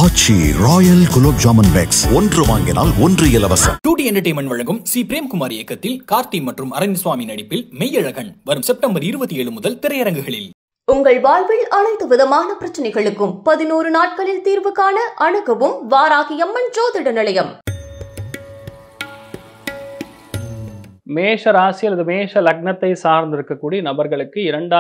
ஆச்சி royal gulab jamun packs ஒன்று வாங்கினால் ஒன்று இலவசம். 2D என்டர்டெயின்மெண்ட் வழங்கும் சி பிரேம்குமார் இயக்கத்தில் கார்த்தி மற்றும் அரவிந்த்சுவாமி நடிப்பில் மெய்யழகன் வரும் செப்டம்பர் 27 முதல் திரையரங்குகளில். உங்கள் வாழ்வில் அனைத்து விதமான பிரச்சனைகளுக்கும் 11 நாட்களில் தீர்வு காண அணுகவும் வாராகி அம்மன் ஜோதிட நிலையம். மேஷ ராசி அல்லது மேஷ லக்னத்தை சார்ந்திருக்கக்கூடிய நபர்களுக்கு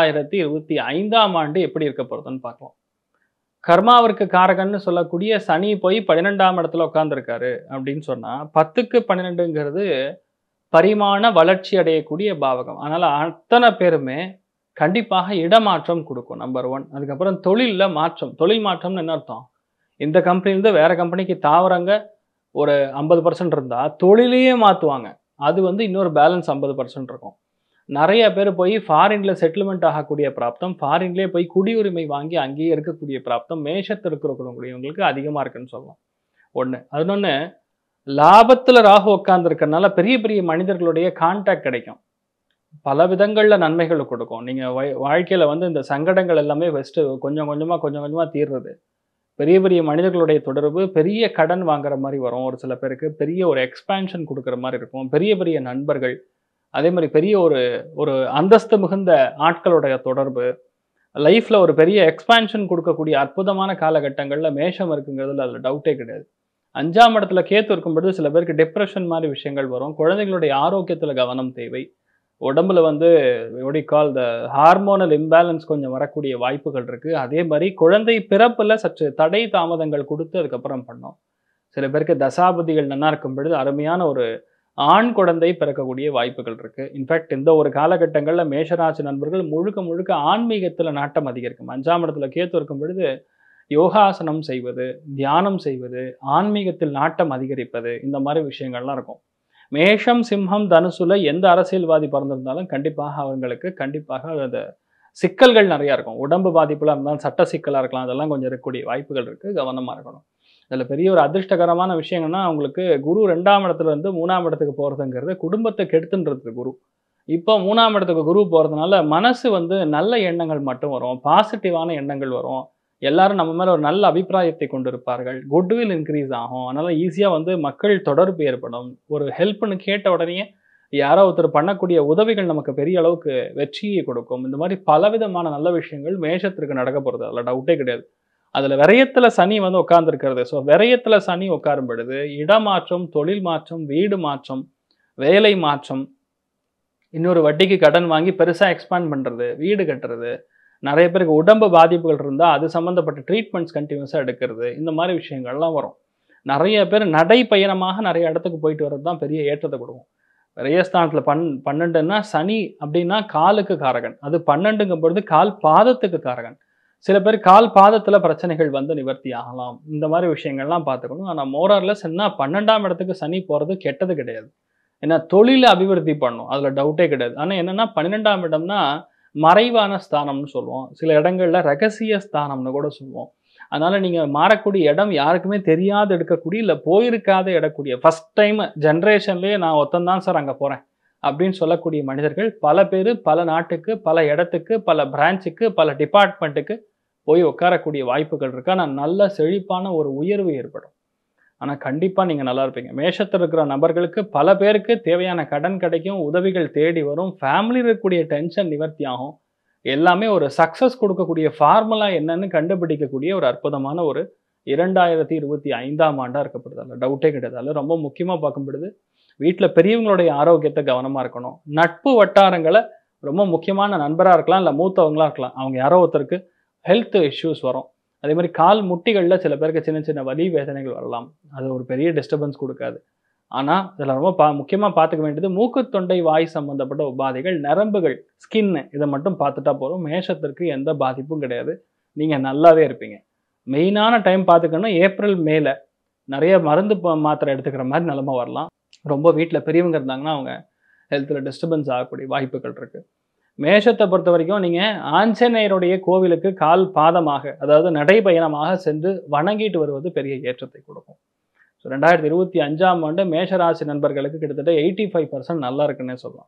2025ஆம் ஆண்டு எப்படி இருக்க போறதுன்னு பார்க்கலாம். கர்மாவிற்கு காரகன்னு சொல்லக்கூடிய சனி போய் 12ஆம் இடத்துல உட்கார்ந்துருக்காரு அப்படின்னு சொன்னா 10க்கு 12ங்கிறது பரிமாண வளர்ச்சி அடையக்கூடிய பாவகம். அதனால அத்தனை பேருமே கண்டிப்பாக இடமாற்றம் கொடுக்கும். நம்பர் 1. அதுக்கப்புறம் தொழிலில் மாற்றம். தொழில் மாற்றம்னு என்ன அர்த்தம்? இந்த கம்பெனிலேருந்து வேற கம்பெனிக்கு தாவறங்க ஒரு 50% இருந்தால் தொழிலையே மாற்றுவாங்க. அது இன்னொரு பேலன்ஸ் 50% இருக்கும். நிறைய பேர் போய் ஃபாரின்ல செட்டில்மெண்ட் ஆகக்கூடிய பிராப்தம், ஃபாரின்லேயே போய் குடியுரிமை வாங்கி அங்கேயே இருக்கக்கூடிய பிராப்தம் மேஷத்தில் இருக்கிறவங்களுக்கு அதிகமாக இருக்குன்னு சொல்லலாம். ஒன்று. இன்னொன்று, லாபத்தில் ராகு உட்கார்ந்துருக்கறனால பெரிய பெரிய மனிதர்களுடைய கான்டாக்ட் கிடைக்கும். பல விதங்களில் நன்மைகளை கொடுக்கும். நீங்கள் வாழ்க்கையில் இந்த சங்கடங்கள் எல்லாமே ஃபஸ்ட்டு கொஞ்சம் கொஞ்சமாக தீர்றது. பெரிய பெரிய மனிதர்களுடைய தொடர்பு, பெரிய கடன் வாங்குற மாதிரி வரும். ஒரு சில பேருக்கு பெரிய ஒரு எக்ஸ்பேன்ஷன் கொடுக்குற மாதிரி இருக்கும். பெரிய பெரிய நண்பர்கள், அதே மாதிரி பெரிய ஒரு அந்தஸ்து மிகுந்த ஆட்களுடைய தொடர்பு, லைஃப்பில் ஒரு பெரிய எக்ஸ்பேன்ஷன் கொடுக்கக்கூடிய அற்புதமான காலகட்டங்களில் மேஷம் இருக்குங்கிறதுல அதில் டவுட்டே கிடையாது. 5ஆம் இடத்துல கேத்து இருக்கும்பொழுது சில பேருக்கு டிப்ரெஷன் மாதிரி விஷயங்கள் வரும். குழந்தைங்களுடைய ஆரோக்கியத்தில் கவனம் தேவை. உடம்புல கால் த ஹார்மோனல் இம்பேலன்ஸ் கொஞ்சம் வரக்கூடிய வாய்ப்புகள் இருக்குது. அதே மாதிரி குழந்தை பிறப்பில் சற்று தடை தாமதங்கள் கொடுத்து அதுக்கப்புறம் பண்ணோம். சில பேருக்கு தசாபதிகள் நல்லா இருக்கும் பொழுது அருமையான ஒரு ஆண் குழந்தை பிறக்கக்கூடிய வாய்ப்புகள் இருக்குது. இன்ஃபேக்ட் இந்த ஒரு காலகட்டங்களில் மேஷராசி நண்பர்கள் முழுக்க ஆன்மீகத்தில் நாட்டம் அதிகரிக்கும். 5ஆம் இடத்துல கேத்து இருக்கும் பொழுது யோகாசனம் செய்வது, தியானம் செய்வது, ஆன்மீகத்தில் நாட்டம் அதிகரிப்பது, இந்த மாதிரி விஷயங்கள்லாம் இருக்கும். மேஷம், சிம்மம், தனுசுல எந்த அரசியல்வாதி பிறந்திருந்தாலும் கண்டிப்பாக அந்த சிக்கல்கள் நிறையா இருக்கும். உடம்பு பாதிப்புலாம் இருந்தாலும் சட்ட சிக்கலாக இருக்கலாம். அதெல்லாம் கொஞ்சம் இருக்கக்கூடிய வாய்ப்புகள் இருக்குது. கவனமாக இருக்கணும். அதில் பெரிய ஒரு அதிர்ஷ்டகரமான விஷயங்கள்னா, அவங்களுக்கு குரு 2ஆம் இடத்துல இருந்து 3ஆம் இடத்துக்கு போகிறதுங்கிறது குடும்பத்தை கெடுத்துன்றது குரு. இப்போ 3ஆம் இடத்துக்கு குரு போகிறதுனால மனசு நல்ல எண்ணங்கள் மட்டும் வரும், பாசிட்டிவான எண்ணங்கள் வரும். எல்லாரும் நம்ம மேலே ஒரு நல்ல அபிப்பிராயத்தை கொண்டு இருப்பார்கள். குட்வில் இன்க்ரீஸ் ஆகும். அதனால் ஈஸியாக மக்கள் தொடர்பு ஏற்படும். ஒரு ஹெல்ப்னு கேட்ட உடனே யாரோ ஒருத்தர் பண்ணக்கூடிய உதவிகள் நமக்கு பெரிய அளவுக்கு வெற்றியை கொடுக்கும். இந்த மாதிரி பலவிதமான நல்ல விஷயங்கள் மேஷத்திற்கு நடக்க போகிறது, அதில் டவுட்டே கிடையாது. அதில் விரயத்தில் சனி உட்கார்ந்துருக்கிறது. ஸோ விரயத்தில் சனி உட்காரும் பொழுது இடமாற்றம், தொழில் மாற்றம், வீடு மாற்றம், வேலை மாற்றம், இன்னொரு வட்டிக்கு கடன் வாங்கி பெருசாக எக்ஸ்பேண்ட் பண்ணுறது, வீடு கட்டுறது, நிறைய பேருக்கு உடம்பு பாதிப்புகள் இருந்தால் அது சம்மந்தப்பட்ட ட்ரீட்மெண்ட்ஸ் கண்டினியூஸாக எடுக்கிறது, இந்த மாதிரி விஷயங்கள்லாம் வரும். நிறைய பேர் நடைப்பயணமாக நிறைய இடத்துக்கு போயிட்டு வர்றது தான் பெரிய ஏற்றத்தை கொடுக்கும். விரயஸ்தானத்தில் 12ன்னா சனி அப்படின்னா காலுக்கு காரகன். அது 12ங்கும் பொழுது கால் பாதத்துக்கு காரகன். சில பேர் கால் பாதத்தில் பிரச்சனைகள் நிவர்த்தி ஆகலாம். இந்த மாதிரி விஷயங்கள்லாம் பார்த்துக்கணும். ஆனால் மோரார்லெஸ் என்ன, 12ஆம் இடத்துக்கு சனி போகிறது கெட்டது கிடையாது. ஏன்னா தொழிலை அபிவிருத்தி பண்ணும், அதில் டவுட்டே கிடையாது. ஆனால் என்னென்னா 12ஆம் இடம்னா மறைவான ஸ்தானம்னு சொல்லுவோம். சில இடங்கள்ல ரகசிய ஸ்தானம்னு கூட சொல்லுவோம். அதனால நீங்க மாறக்கூடிய இடம் யாருக்குமே தெரியாது எடுக்கக்கூடிய, இல்லை போயிருக்காத இடக்கூடிய, ஃபர்ஸ்ட் டைம் ஜென்ரேஷன்லேயே நான் ஒத்தந்தான் சார் அங்கே போகிறேன் அப்படின்னு சொல்லக்கூடிய மனிதர்கள் பல பேர் பல நாட்டுக்கு, பல இடத்துக்கு, பல பிரான்ச்சுக்கு, பல டிபார்ட்மெண்ட்டுக்கு போய் உட்காரக்கூடிய வாய்ப்புகள் இருக்கு. ஆனால் நல்ல செழிப்பான ஒரு உயர்வு ஏற்படும். ஆனால் கண்டிப்பாக நீங்கள் நல்லா இருப்பீங்க. மேஷத்தில் இருக்கிற நபர்களுக்கு பல பேருக்கு தேவையான கடன் கிடைக்கும், உதவிகள் தேடி வரும், ஃபேமிலியில் இருக்கக்கூடிய டென்ஷன் நிவர்த்தி ஆகும். எல்லாமே ஒரு சக்ஸஸ் கொடுக்கக்கூடிய ஃபார்முலா என்னன்னு கண்டுபிடிக்கக்கூடிய ஒரு அற்புதமான ஒரு 2025ஆம் ஆண்டாக இருக்கப்படுது. அதில் டவுட்டே கிடையாது. அதில் ரொம்ப முக்கியமாக பார்க்கப்படுது வீட்டில் பெரியவங்களுடைய ஆரோக்கியத்தை கவனமாக இருக்கணும். நட்பு வட்டாரங்களை ரொம்ப முக்கியமான நண்பராக இருக்கலாம், இல்லை மூத்தவங்களாக இருக்கலாம், அவங்க யாரோ ஒருத்தருக்கு ஹெல்த் இஷ்யூஸ் வரும். அதே மாதிரி கால் முட்டிகளில் சில பேருக்கு சின்ன வலி வேதனைகள் வரலாம். அது ஒரு பெரிய டிஸ்டர்பன்ஸ் கொடுக்காது. ஆனால் இதில் ரொம்ப முக்கியமாக பார்த்துக்க வேண்டியது மூக்கு, தொண்டை, வாய் சம்பந்தப்பட்ட உபாதைகள், நரம்புகள், ஸ்கின்னு, இதை மட்டும் பார்த்துட்டா போதும். மேஷத்திற்கு எந்த பாதிப்பும் கிடையாது. நீங்கள் நல்லாவே இருப்பீங்க. மெயினான டைம் பார்த்துக்கணும் ஏப்ரல், மேல நிறைய மருந்து மாத்திரை எடுத்துக்கிற மாதிரி நிலைமை வரலாம். ரொம்ப வீட்டில் பெரியவங்க இருந்தாங்கன்னா அவங்க ஹெல்த்தில் டிஸ்டர்பன்ஸ் ஆகக்கூடிய வாய்ப்புகள் இருக்குது. மேஷத்தை பொறுத்த வரைக்கும் நீங்கள் ஆஞ்சநேயருடைய கோவிலுக்கு கால் பாதமாக, அதாவது நடைபயணமாக சென்று வணங்கிட்டு வருவது பெரிய ஏற்றத்தை கொடுக்கும். ஸோ 2025ஆம் ஆண்டு மேஷராசி நண்பர்களுக்கு கிட்டத்தட்ட 85% நல்லா இருக்குன்னே சொல்லலாம்.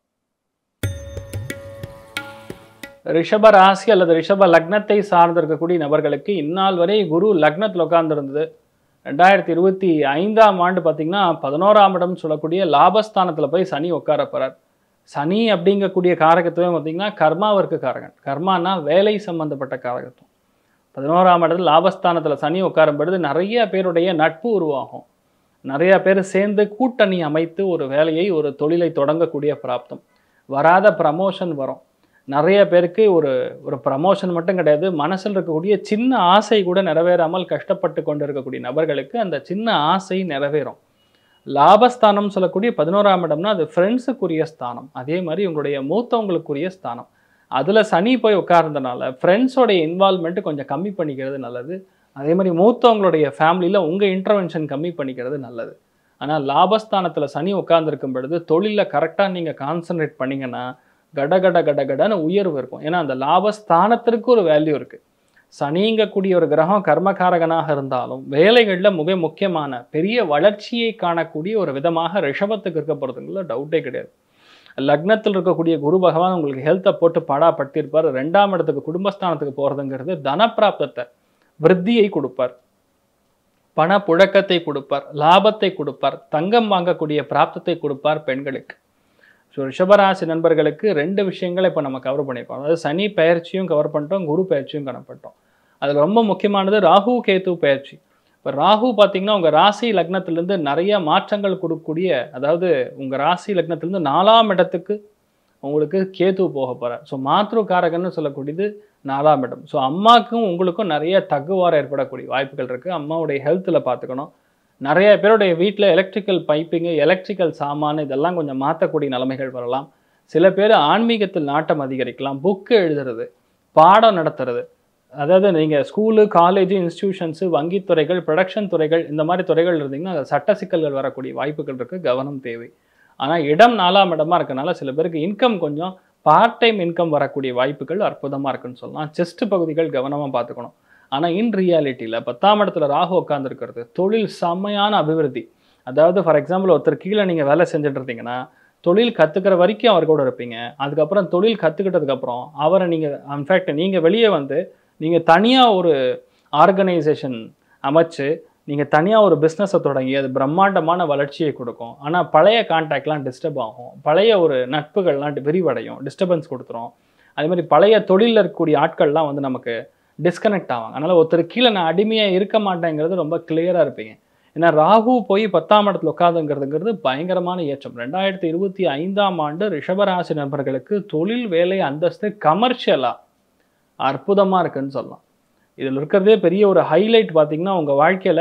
ரிஷப ராசி அல்லது ரிஷப லக்னத்தை சார்ந்திருக்கக்கூடிய நபர்களுக்கு இந்நாள் வரை குரு லக்னத்தில் உட்கார்ந்துருந்தது. 2025ஆம் ஆண்டு பார்த்தீங்கன்னா 11ஆம் இடம் சொல்லக்கூடிய லாபஸ்தானத்தில் போய் சனி உட்கார போறார். சனி அப்படிங்கக்கூடிய காரகத்துவம் பார்த்தீங்கன்னா கர்மாவிற்கு காரகன். கர்மானா வேலை சம்பந்தப்பட்ட காரகத்துவம். 11ஆம் இடத்துல லாபஸ்தானத்தில் சனி உட்காரும் பொழுது நிறைய பேருடைய நட்பு உருவாகும். நிறைய பேர் சேர்ந்து கூட்டணி அமைத்து ஒரு வேலையை ஒரு தொழிலை தொடங்கக்கூடிய பிராப்தம். வராத ப்ரமோஷன் வரும். நிறைய பேருக்கு ஒரு ஒரு ப்ரமோஷன் மட்டும் கிடையாது, மனசில் இருக்கக்கூடிய சின்ன ஆசை கூட நிறைவேறாமல் கஷ்டப்பட்டு கொண்டு இருக்கக்கூடிய நபர்களுக்கு அந்த சின்ன ஆசை நிறைவேறும். லாபஸ்தானம் சொல்லக்கூடிய 11ஆம் இடம்னா அது ஃப்ரெண்ட்ஸுக்குரிய ஸ்தானம். அதே மாதிரி உங்களுடைய மூத்தவங்களுக்குரிய ஸ்தானம். அதில் சனி போய் உட்கார்ந்தனால ஃப்ரெண்ட்ஸோடைய இன்வால்மெண்ட் கொஞ்சம் கம்மி பண்ணிக்கிறது நல்லது. அதே மாதிரி மூத்தவங்களுடைய ஃபேமிலியில் உங்கள் இன்டர்வென்ஷன் கம்மி பண்ணிக்கிறது நல்லது. ஆனால் லாபஸ்தானத்தில் சனி உட்கார்ந்துருக்கும் பொழுது தொழிலில் கரெக்டாக நீங்கள் கான்சன்ட்ரேட் பண்ணிங்கன்னா கடன்னு உயர்வு இருக்கும். ஏன்னா அந்த லாபஸ்தானத்திற்கு ஒரு வேல்யூ இருக்குது. சனிங்கக்கூடிய ஒரு கிரகம் கர்மகாரகனாக இருந்தாலும் வேலைகளில் மிக முக்கியமான பெரிய வளர்ச்சியை காணக்கூடிய ஒரு விதமாக ரிஷபத்துக்கு இருக்க போகிறதுங்கள டவுட்டே கிடையாது. லக்னத்தில் இருக்கக்கூடிய குரு பகவான் உங்களுக்கு ஹெல்த்தை போட்டு படுத்தியிருப்பார். 2ஆம் இடத்துக்கு குடும்பஸ்தானத்துக்கு போகிறதுங்கிறது தனப்பிராப்தத்தை விருத்தியை கொடுப்பார், பண புழக்கத்தை கொடுப்பார், லாபத்தை கொடுப்பார், தங்கம் வாங்கக்கூடிய பிராப்தத்தை கொடுப்பார் பெண்களுக்கு. ஸோ ரிஷபராசி நண்பர்களுக்கு 2 விஷயங்களை இப்போ நம்ம கவர் பண்ணியிருக்கோம். அதாவது சனி பயிற்சியும் கவர் பண்ணிட்டோம், குரு பயிற்சியும் கவர் பண்ணிட்டோம். அதில் ரொம்ப முக்கியமானது ராகு கேது பயிற்சி. இப்போ ராகு பார்த்தீங்கன்னா உங்கள் ராசி லக்னத்திலேருந்து நிறைய மாற்றங்கள் கொடுக்கக்கூடிய, அதாவது உங்கள் ராசி லக்னத்திலேருந்து 4ஆம் இடத்துக்கு உங்களுக்கு கேது போக போகிறார். ஸோ மாத்ரு காரகன்னு சொல்லக்கூடியது 4ஆம் இடம். ஸோ அம்மாவுக்கும் உங்களுக்கும் நிறைய தகுவாரம் ஏற்படக்கூடிய வாய்ப்புகள் இருக்குது. அம்மாவுடைய ஹெல்த்தில் பார்த்துக்கணும். நிறைய பேருடைய வீட்டில் எலக்ட்ரிக்கல் பைப்பிங்கு, எலக்ட்ரிக்கல் சாமான் இதெல்லாம் கொஞ்சம் மாற்றக்கூடிய நிலைமைகள் வரலாம். சில பேர் ஆன்மீகத்தில் நாட்டம் அதிகரிக்கலாம். புக்கு எழுதுறது, பாடம் நடத்துறது, அதாவது நீங்கள் ஸ்கூலு, காலேஜு, இன்ஸ்டிடியூஷன்ஸு, வங்கித்துறைகள், ப்ரொடக்ஷன் துறைகள், இந்த மாதிரி துறைகள் இருந்தீங்கன்னா அது சட்ட சிக்கல்கள் வரக்கூடிய வாய்ப்புகள் இருக்குது. கவனம் தேவை. ஆனால் இடம் 4ஆம் இடமா இருக்கனால சில பேருக்கு இன்கம் கொஞ்சம் பார்ட் டைம் இன்கம் வரக்கூடிய வாய்ப்புகள் அற்புதமாக இருக்குன்னு சொல்லலாம். செஸ்ட் பகுதிகள் கவனமாக பார்த்துக்கணும். ஆனால் இன் ரியாலிட்டியில் 10ஆம் இடத்துல ராகு உட்காந்துருக்கிறது தொழில் செம்மையான அபிவிருத்தி. அதாவது ஃபார் எக்ஸாம்பிள் ஒருத்தர் கீழே நீங்கள் வேலை செஞ்சுட்டு இருந்தீங்கன்னா தொழில் கற்றுக்கிற வரைக்கும் அவர் கூட இருப்பீங்க. அதுக்கப்புறம் தொழில் கற்றுக்கிட்டதுக்கப்புறம் அவரை நீங்கள் இன்ஃபேக்ட் நீங்கள் வெளியே வந்து நீங்கள் தனியாக ஒரு ஆர்கனைசேஷன் அமைச்சு நீங்கள் தனியாக ஒரு பிஸ்னஸை தொடங்கி அது பிரம்மாண்டமான வளர்ச்சியை கொடுக்கும். ஆனால் பழைய கான்டாக்ட்லாம் டிஸ்டர்ப் ஆகும், பழைய ஒரு நட்புகள்லாம் விரிவடையும், டிஸ்டர்பன்ஸ் கொடுத்துரும். அதே மாதிரி பழைய தொழிலில் இருக்கக்கூடிய ஆட்கள்லாம் வந்து நமக்கு டிஸ்கனெக்ட் ஆவாங்க. அதனால் ஒருத்தர் கீழே நான் அடிமையாக இருக்க மாட்டேங்கிறது ரொம்ப கிளியராக இருப்பீங்க. ஏன்னா ராகு போய் 10ஆம் இடத்துல உட்காதுங்கிறதுங்கிறது பயங்கரமான ஏற்றம். 2025ஆம் ஆண்டு ரிஷபராசி நண்பர்களுக்கு தொழில், வேலை, அந்தஸ்து, கமர்ஷியலாக அற்புதமாக இருக்குன்னு சொல்லலாம். இதில் இருக்கிறதே பெரிய ஒரு ஹைலைட் பார்த்தீங்கன்னா உங்கள் வாழ்க்கையில்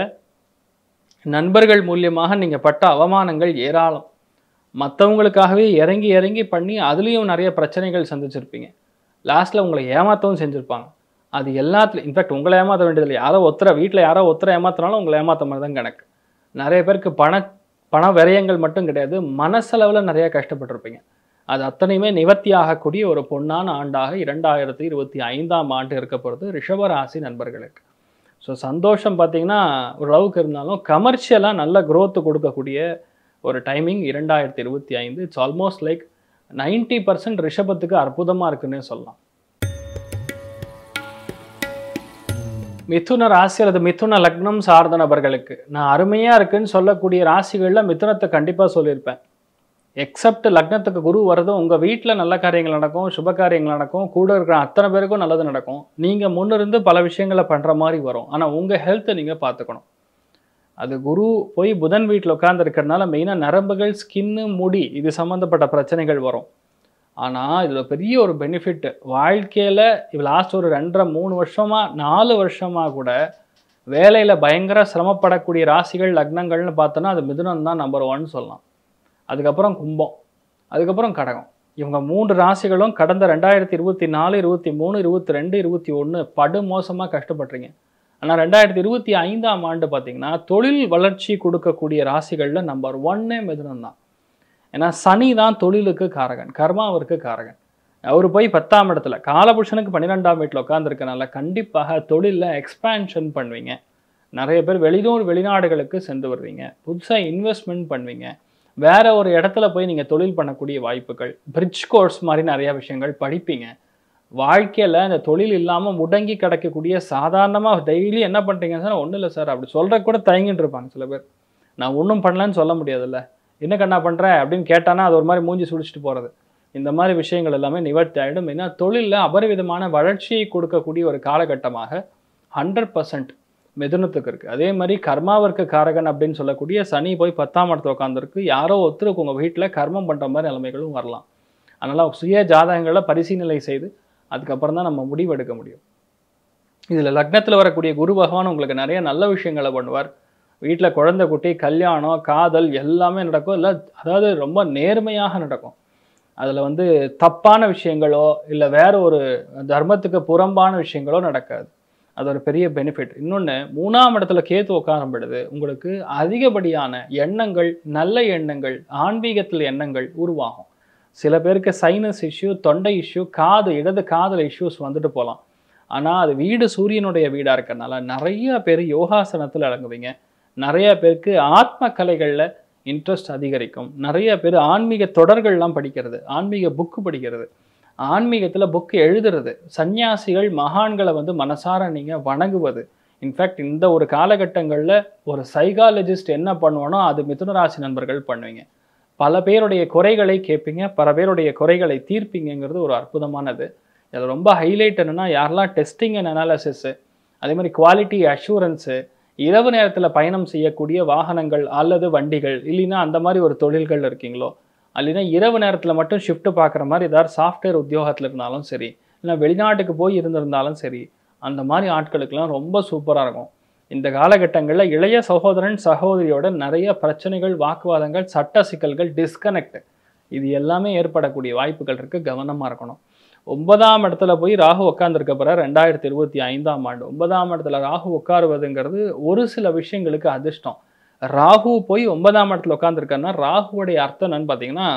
நண்பர்கள் மூலியமாக நீங்கள் பட்ட அவமானங்கள் ஏராளம். மற்றவங்களுக்காகவே இறங்கி இறங்கி பண்ணி அதுலேயும் நிறைய பிரச்சனைகள் சந்திச்சிருப்பீங்க. லாஸ்ட்டில் உங்களை ஏமாற்றவும் செஞ்சுருப்பாங்க. அது எல்லாத்துலையும் இன்ஃபேக்ட் உங்களை ஏமாற்ற வேண்டியதில்லை, யாரோ வீட்டில் யாரோ ஏமாத்தினாலும் உங்களை ஏமாற்ற மாதிரி தான் கணக்கு. நிறைய பேருக்கு பண விரயங்கள் மட்டும் கிடையாது, மனசளவில் நிறைய கஷ்டப்பட்டிருப்பீங்க. அது அத்தனையுமே நிவர்த்தி ஆகக்கூடிய ஒரு பொன்னான ஆண்டாக 2025ஆம் ஆண்டு இருக்க போகிறது ரிஷபராசி நண்பர்களுக்கு. ஸோ சந்தோஷம் பார்த்தீங்கன்னா ஓரளவுக்கு இருந்தாலும் கமர்ஷியலாக நல்ல growth கொடுக்கக்கூடிய ஒரு டைமிங் 2025. இட்ஸ் ஆல்மோஸ்ட் லைக் 90% ரிஷபத்துக்கு அற்புதமாக இருக்குன்னே சொல்லலாம். மிதுன ராசி அல்லது மிதுன லக்னம் சார்ந்த நபர்களுக்கு நான் அருமையாக இருக்குன்னு சொல்லக்கூடிய ராசிகளில் மிதுனத்தை கண்டிப்பாக சொல்லியிருப்பேன். எக்ஸப்ட் லக்னத்துக்கு குரு வர்றது உங்கள் வீட்டில் நல்ல காரியங்கள் நடக்கும், சுப காரியங்கள் நடக்கும், கூட இருக்கிற அத்தனை பேருக்கும் நல்லது நடக்கும். நீங்கள் முன்னிருந்து பல விஷயங்களை பண்ணுற மாதிரி வரும். ஆனால் உங்கள் ஹெல்த்தை நீங்கள் பார்த்துக்கணும். அது குரு போய் புதன் வீட்டில் உட்கார்ந்துருக்கிறதுனால மெயினாக நரம்புகள், ஸ்கின்னு, முடி இது சம்மந்தப்பட்ட பிரச்சனைகள் வரும். ஆனால் இதில் பெரிய ஒரு பெனிஃபிட் வாழ்க்கையில் லாஸ்ட் ஒரு 2.5-3 வருஷமாக 4 வருஷமாக கூட வேலையில் பயங்கர சிரமப்படக்கூடிய ராசிகள் லக்னங்கள்னு பார்த்தோன்னா அது மிதுனம் தான் நம்பர் 1 சொல்லலாம். அதுக்கப்புறம் கும்பம், அதுக்கப்புறம் கடகம். இவங்க 3 ராசிகளும் கடந்த 2024, 23, 22, 21 படு மோசமாக கஷ்டப்பட்றீங்க. ஆனால் 2025ஆம் ஆண்டு பார்த்தீங்கன்னா தொழில் வளர்ச்சி கொடுக்கக்கூடிய ராசிகளில் நம்பர் 1 மிதுனம் தான். ஏன்னா சனி தான் தொழிலுக்கு காரகன், கர்மாவிற்கு காரகன். அவர் போய் 10ஆம் இடத்துல காலபுருஷனுக்கு 12ஆம் வீட்டில் உட்காந்துருக்கனால கண்டிப்பாக தொழிலில் எக்ஸ்பேன்ஷன் பண்ணுவீங்க. நிறைய பேர் வெளிநாடுகளுக்கு சென்று வருவீங்க, புதுசாக இன்வெஸ்ட்மெண்ட் பண்ணுவீங்க, வேற ஒரு இடத்துல போய் நீங்கள் தொழில் பண்ணக்கூடிய வாய்ப்புகள், பிரிட்ஜ் கோர்ஸ் மாதிரி நிறையா விஷயங்கள் படிப்பீங்க. வாழ்க்கையில் இந்த தொழில் இல்லாமல் முடங்கி கிடக்கக்கூடிய சாதாரணமாக டெய்லி என்ன பண்ணுறீங்க சார்? ஒன்றும் இல்லை சார் அப்படி சொல்கிற கூட தயங்கிட்டு இருப்பாங்க சில பேர். நான் ஒன்றும் பண்ணலன்னு சொல்ல முடியாதுல்ல, என்ன கண்ணா பண்ணுறேன் அப்படின்னு கேட்டானா அது ஒரு மாதிரி மூஞ்சி சுடிச்சிட்டு போகிறது. இந்த மாதிரி விஷயங்கள் எல்லாமே நிவர்த்தி ஆகிடும். ஏன்னா தொழிலில் அபரிவிதமான வளர்ச்சியை கொடுக்கக்கூடிய ஒரு காலகட்டமாக 100% மிதுனத்துக்கு இருக்குது. அதே மாதிரி கர்மாவிற்கு காரகன் அப்படின்னு சொல்லக்கூடிய சனி போய் 10ஆம் இடத்துல உட்காந்துருக்கு. யாரோ ஒருத்தருக்கு உங்கள் வீட்டில் கர்மம் பண்ணுற மாதிரி நிலைமைகளும் வரலாம். அதனால் சுய ஜாதகங்களை பரிசீலனை செய்து அதுக்கப்புறம் தான் நம்ம முடிவு எடுக்க முடியும். இதில் லக்னத்தில் வரக்கூடிய குரு பகவான் உங்களுக்கு நிறைய நல்ல விஷயங்களை பண்ணுவார். வீட்டில் குழந்தை குட்டி, கல்யாணம், காதல் எல்லாமே நடக்கும். இல்லை அதாவது ரொம்ப நேர்மையாக நடக்கும். அதில் தப்பான விஷயங்களோ இல்லை வேற ஒரு தர்மத்துக்கு புறம்பான விஷயங்களோ நடக்காது. அது ஒரு பெரிய பெனிஃபிட். இன்னொன்று, 3ஆம் இடத்துல கேத்து உட்காரும் பொழுது உங்களுக்கு அதிகப்படியான எண்ணங்கள், நல்ல எண்ணங்கள், ஆன்மீகத்தில் எண்ணங்கள் உருவாகும். சில பேருக்கு சைனஸ் இஷ்யூ, தொண்டை இஷ்யூ, இடது காதில் இஷ்யூஸ் வந்துட்டு போகலாம். ஆனால் அது வீடு சூரியனுடைய வீடாக இருக்கிறதுனால நிறைய பேர் யோகாசனத்தில் இறங்குவீங்க. நிறைய பேருக்கு ஆத்ம கலைகளில் இன்ட்ரெஸ்ட் அதிகரிக்கும். நிறைய பேர் ஆன்மீக தொடர்கள்லாம் படிக்கிறது, ஆன்மீக புக்கு படிக்கிறது, ஆன்மீகத்தில் புக்கு எழுதுறது, சன்னியாசிகள் மகான்களை மனசார நீங்கள் வணங்குவது. இன்ஃபேக்ட் இந்த ஒரு காலகட்டங்களில் ஒரு சைக்காலஜிஸ்ட் என்ன பண்ணுவானோ அது மிதுனராசி நண்பர்கள் பண்ணுவீங்க. பல பேருடைய குறைகளை கேட்பீங்க, பல பேருடைய குறைகளை தீர்ப்பீங்கிறது ஒரு அற்புதமானது. இதில் ரொம்ப ஹைலைட் என்னென்னா, யாரெல்லாம் டெஸ்டிங் அண்ட் அனாலிசிஸு, அதே மாதிரி குவாலிட்டி அஷூரன்ஸு, இரவு நேரத்தில் பயணம் செய்யக்கூடிய வாகனங்கள் அல்லது வண்டிகள், இல்லைன்னா அந்த மாதிரி ஒரு தொழில்கள் இருக்கீங்களோ, இல்லைன்னா இரவு நேரத்தில் மட்டும் ஷிஃப்ட் பார்க்குற மாதிரி ஏதாவது சாஃப்ட்வேர் உத்தியோகத்தில் இருந்தாலும் சரி, இல்லை வெளிநாட்டுக்கு போய் இருந்திருந்தாலும் சரி, அந்த மாதிரி ஆட்களுக்கெல்லாம் ரொம்ப சூப்பராக இருக்கும். இந்த காலகட்டங்களில் இளைய சகோதரன் சகோதரியோட நிறைய பிரச்சனைகள், வாக்குவாதங்கள், சட்ட சிக்கல்கள், டிஸ்கனெக்ட் இது எல்லாமே ஏற்படக்கூடிய வாய்ப்புகள் இருக்குது. கவனமாக இருக்கணும். 9ஆம் இடத்துல போய் ராகு உட்கார்ந்துருக்க பிற 2025ஆம் ஆண்டு 9ஆம் இடத்துல ராகு உட்காருவதுங்கிறது ஒரு சில விஷயங்களுக்கு அதிர்ஷ்டம். ராகு போய் 9ஆம் இடத்துல உட்காந்துருக்கன்னா ராகுவோடைய அர்த்தம் என்னன்னு பார்த்தீங்கன்னா,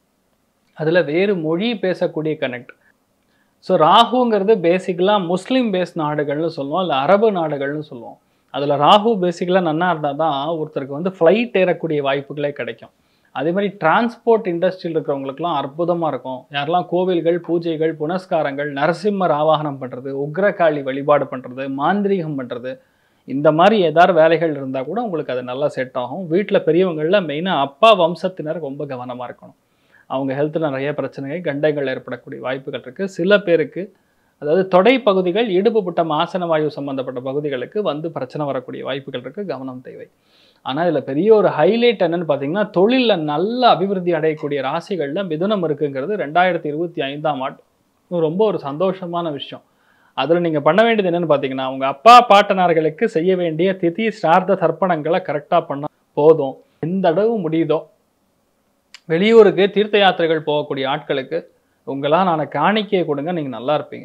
அதில் வேறு மொழி பேசக்கூடிய கனெக்ட். ஸோ ராகுங்கிறது பேசிக்கலாக முஸ்லீம் பேஸ் நாடுகள்னு சொல்லுவோம், இல்லை அரபு நாடுகள்னு சொல்லுவோம். அதில் ராகு பேசிக்கலாக நன்னா இருந்தால் தான் ஒருத்தருக்கு ஃப்ளைட் ஏறக்கூடிய வாய்ப்புகளே கிடைக்கும். அதே மாதிரி டிரான்ஸ்போர்ட் இண்டஸ்ட்ரியில் இருக்கிறவங்களுக்குலாம் அற்புதமாக இருக்கும். யாரெல்லாம் கோவில்கள், பூஜைகள், புனஸ்காரங்கள், நரசிம்மர் ஆவாகனம் பண்ணுறது, உக்ரகாளி வழிபாடு பண்ணுறது, மாந்திரீகம் பண்ணுறது, இந்த மாதிரி ஏதாவது வேலைகள் இருந்தால் கூட உங்களுக்கு அது நல்லா செட் ஆகும். வீட்டில் பெரியவங்களில் மெயினாக அப்பா வம்சத்தினர் ரொம்ப கவனமாக இருக்கணும். அவங்க ஹெல்த்தில் நிறைய பிரச்சனைகள், கண்டைகள் ஏற்படக்கூடிய வாய்ப்புகள் இருக்குது. சில பேருக்கு அதாவது தொடை பகுதிகள், இடுப்பு புட்டம், ஆசன வாயு சம்பந்தப்பட்ட பகுதிகளுக்கு பிரச்சனை வரக்கூடிய வாய்ப்புகள் இருக்குது. கவனம் தேவை. ஆனால் இதில் பெரிய ஒரு ஹைலைட் என்னன்னு பார்த்தீங்கன்னா, தொழிலில் நல்ல அபிவிருத்தி அடையக்கூடிய ராசிகளில் மிதுனம் இருக்குங்கிறது 2025ஆம் ஆண்டு ரொம்ப ஒரு சந்தோஷமான விஷயம். அதில் நீங்கள் பண்ண வேண்டியது என்னென்னு பார்த்தீங்கன்னா, உங்கள் அப்பா பாட்டனார்களுக்கு செய்ய வேண்டிய திதி ஸ்ரார்த்த தர்ப்பணங்களை கரெக்டாக பண்ண போதும். எந்த அளவு முடியுதோ வெளியூருக்கு தீர்த்த யாத்திரைகள் போகக்கூடிய ஆட்களுக்கு உங்களால் நான் காணிக்கையை கொடுங்க, நீங்கள் நல்லா இருப்பீங்க.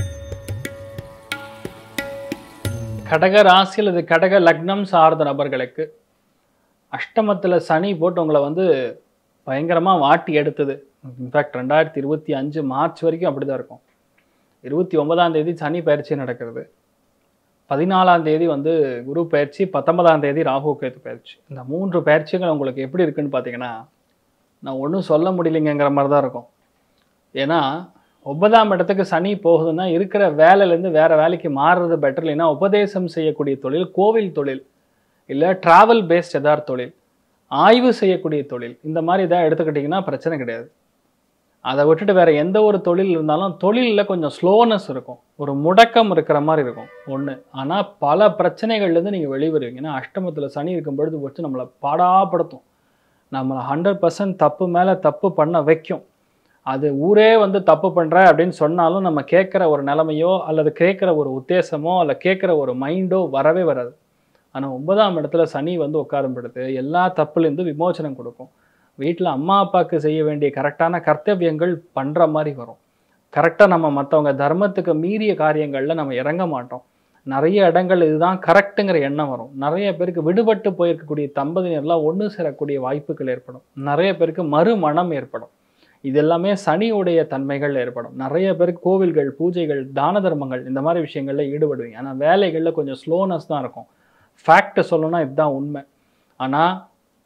கடக ராசி அல்லது கடக லக்னம் சார்ந்த நபர்களுக்கு அஷ்டமத்தில் சனி போட்டு உங்களை பயங்கரமாக வாட்டி எடுத்தது. இன்ஃபேக்ட் 2025 மார்ச் வரைக்கும் அப்படி தான் இருக்கும். 29ஆம் தேதி சனி பயிற்சி நடக்கிறது, 14ஆம் தேதி குரு பயிற்சி, 19ஆம் தேதி ராகு கேது பயிற்சி. இந்த 3 பயிற்சிகள் உங்களுக்கு எப்படி இருக்குன்னு பார்த்தீங்கன்னா, நான் ஒன்றும் சொல்ல முடியலைங்கிற மாதிரி தான் இருக்கும். ஏன்னா 9ஆம் இடத்துக்கு சனி போகுதுன்னா இருக்கிற வேலையிலேருந்து வேறு வேலைக்கு மாறுறது பெட்டர். இல்லைன்னா உபதேசம் செய்யக்கூடிய தொழில், கோவில் தொழில், இல்லை ட்ராவல் பேஸ்ட் ஏதாவது தொழில், ஆய்வு செய்யக்கூடிய தொழில், இந்த மாதிரி எதாவது எடுத்துக்கிட்டிங்கன்னா பிரச்சனை கிடையாது. அதை விட்டுட்டு வேறு எந்த ஒரு தொழில் இருந்தாலும் தொழிலில் கொஞ்சம் ஸ்லோனஸ் இருக்கும், ஒரு முடக்கம் இருக்கிற மாதிரி இருக்கும் ஒன்று. ஆனால் பல பிரச்சனைகள்லேருந்து நீங்கள் வெளிவருவீங்க. ஏன்னா அஷ்டமத்தில் சனி இருக்கும் பொழுது வச்சு நம்மளை பாடாப்படுத்தும், நம்மளை 100% தப்பு மேலே தப்பு பண்ண வைக்கும். அது ஊரே தப்பு பண்ணுற அப்படின்னு சொன்னாலும் நம்ம கேட்குற ஒரு நிலைமையோ அல்லது கேட்குற ஒரு உத்தேசமோ அல்ல கேட்குற ஒரு மைண்டோ வரவே வராது. ஆனால் 9ஆம் இடத்துல சனி உட்காரும் பொழுது எல்லா தப்புலேருந்து விமோசனம் கொடுக்கும். வீட்டில் அம்மா அப்பாவுக்கு செய்ய வேண்டிய கரெக்டான கர்த்தவியங்கள் பண்ணுற மாதிரி வரும். கரெக்டாக நம்ம மற்றவங்க தர்மத்துக்கு மீறிய காரியங்களில் நம்ம இறங்க மாட்டோம். நிறைய இடங்கள் இதுதான் கரெக்டுங்கிற எண்ணம் வரும். நிறைய பேருக்கு விடுபட்டு போயிருக்கக்கூடிய தம்பதியினர்லாம் ஒன்று சேரக்கூடிய வாய்ப்புகள் ஏற்படும். நிறைய பேருக்கு மறுமணம் ஏற்படும். இது எல்லாமே சனியுடைய தன்மைகள் ஏற்படும். நிறைய பேருக்கு கோவில்கள், பூஜைகள், தான தர்மங்கள் இந்த மாதிரி விஷயங்களில் ஈடுபடுவீங்க. ஆனால் வேலைகளில் கொஞ்சம் ஸ்லோனஸ் தான் இருக்கும். ஃபேக்ட் சொல்லணும்னா இதுதான் உண்மை. ஆனால்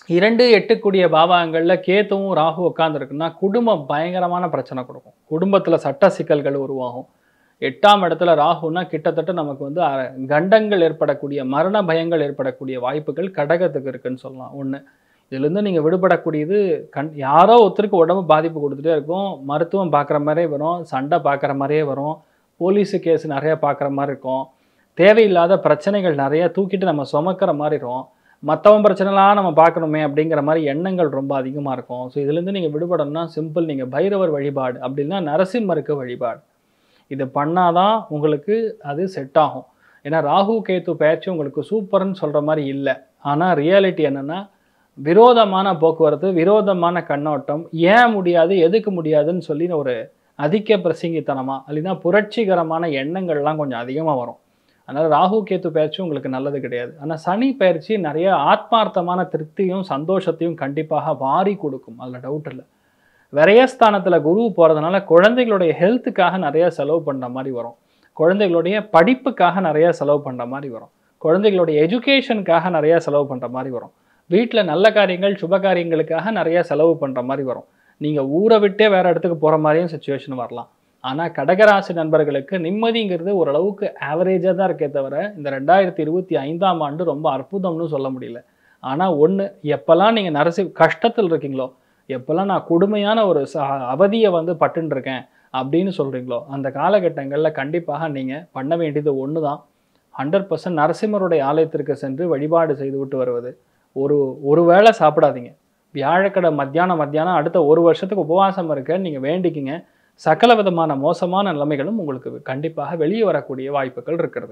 2 8 பாவகங்கள்ல கேத்துவும் ராகு உட்கார்ந்துருக்குன்னா குடும்பம் பயங்கரமான பிரச்சனை கொடுக்கும். குடும்பத்துல சட்ட சிக்கல்கள் உருவாகும். 8ஆம் இடத்துல ராகுன்னா கிட்டத்தட்ட நமக்கு வந்து கண்டங்கள் ஏற்படக்கூடிய மரண பயங்கள் ஏற்படக்கூடிய வாய்ப்புகள் கடகத்துக்கு இருக்குன்னு சொல்லலாம். ஒன்று இதுலேருந்து நீங்கள் விடுபடக்கூடியது யாரோ ஒருத்தருக்கு உடம்பு பாதிப்பு கொடுத்துட்டே இருக்கும். மருத்துவம் பார்க்குற மாதிரியே வரும், சண்டை பார்க்குற மாதிரியே வரும், போலீஸு கேஸ் நிறைய பார்க்குற மாதிரி இருக்கும், தேவையில்லாத பிரச்சனைகள் நிறைய தூக்கிட்டு நம்ம சுமக்கிற மாதிரி இருக்கும், மற்றவன் பிரச்சனைலாம் நம்ம பார்க்கணுமே அப்படிங்கிற மாதிரி எண்ணங்கள் ரொம்ப அதிகமாக இருக்கும். ஸோ இதுலேருந்து நீங்கள் விடுபடணும்னா சிம்பிள், நீங்கள் பைரவர் வழிபாடு அப்படின்னா நரசிம்மருக்கு வழிபாடு இது பண்ணாதான் உங்களுக்கு அது செட் ஆகும். ஏன்னா ராகு கேத்து பேச்சு உங்களுக்கு சூப்பர்னு சொல்கிற மாதிரி இல்லை. ஆனால் ரியாலிட்டி என்னென்னா விரோதமான போக்குவரத்து, விரோதமான கண்ணோட்டம், ஏன் முடியாது எதுக்கு முடியாதுன்னு சொல்லி ஒரு அதிக பிரசங்கித்தனமாக இல்லைன்னா புரட்சிகரமான எண்ணங்கள்லாம் கொஞ்சம் அதிகமாக வரும். அதனால் ராகு கேத்து பயிற்சி உங்களுக்கு நல்லது கிடையாது. ஆனால் சனி பயிற்சி நிறைய ஆத்மார்த்தமான திருப்தியும் சந்தோஷத்தையும் கண்டிப்பாக வாரி கொடுக்கும், அதில் டவுட் இல்லை. விரயஸ்தானத்தில் குரு போகிறதுனால குழந்தைகளுடைய ஹெல்த்துக்காக நிறைய செலவு பண்ணுற மாதிரி வரும், குழந்தைகளுடைய படிப்புக்காக நிறைய செலவு பண்ணுற மாதிரி வரும், குழந்தைகளுடைய எஜுகேஷனுக்காக நிறைய செலவு பண்ணுற மாதிரி வரும், வீட்டில் நல்ல காரியங்கள் சுப காரியங்களுக்காக நிறைய செலவு பண்ணுற மாதிரி வரும். நீங்கள் ஊரை விட்டே வேறு இடத்துக்கு போகிற மாதிரியும் சுச்சுவேஷன் வரலாம். ஆனால் கடகராசி நண்பர்களுக்கு நிம்மதிங்கிறது ஓரளவுக்கு ஆவரேஜாக தான் இருக்கே தவிர இந்த 2025ஆம் ஆண்டு ரொம்ப அற்புதம்னு சொல்ல முடியல. ஆனால் ஒன்று, எப்போல்லாம் நீங்கள் கஷ்டத்தில் இருக்கீங்களோ, எப்போல்லாம் நான் கொடுமையான ஒரு அவதியை வந்து பட்டுருக்கேன் அப்படின்னு சொல்கிறீங்களோ, அந்த காலகட்டங்களில் கண்டிப்பாக நீங்கள் பண்ண வேண்டியது ஒன்று தான், 100% நரசிம்மருடைய ஆலயத்திற்கு சென்று வழிபாடு செய்து விட்டு வருவது. ஒரு வேளை சாப்பிடாதீங்க. வியாழக்கிழமை மத்தியானம் அடுத்த 1 வருஷத்துக்கு உபவாசம் இருக்க நீங்கள் வேண்டிக்கிங்க. சகல விதமான மோசமான நிலைமைகளும் உங்களுக்கு கண்டிப்பாக வெளியே வரக்கூடிய வாய்ப்புகள் இருக்கிறது.